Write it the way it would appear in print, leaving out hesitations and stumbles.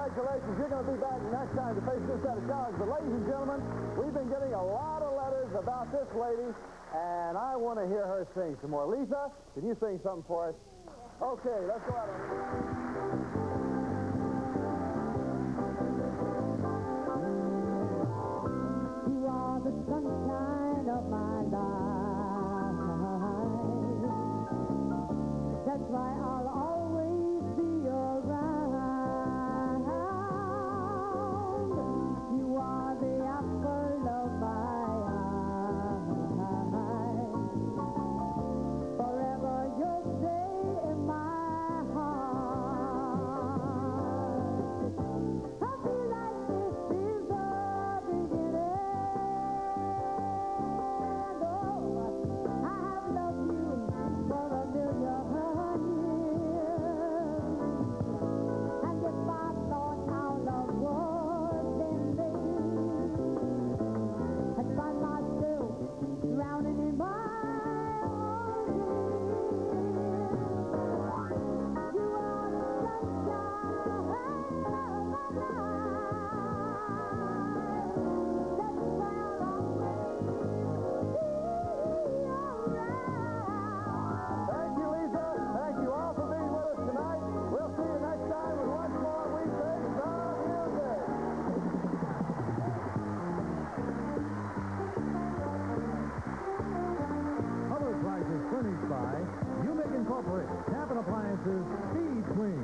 congratulations. You're going to be back next time to face this set of challenges. But ladies and gentlemen, we've been getting a lot of letters about this lady, and I want to hear her sing some more. Lisa, can you sing something for us? Okay, let's go out on You are the sunshine of my life. That's why I'll always be around. You are the apple of my eye. Forever you'll stay in my heart. I feel like this is the beginning. Oh, I have loved you for a million years. And if I thought our love was ending, I'd find myself drowning in my own tears. You are the sunshine of my life. That's why I'll always be around. Thank you, Lisa. Thank you all for being with us tonight. We'll see you next time with once more weekdays on music. Other prizes furnished by Umic Incorporated, Cabin Appliances, Speed Queen.